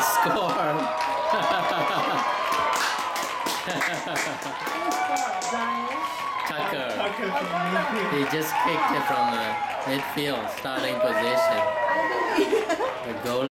score. Tucker. He just kicked it from the midfield starting position. The goal.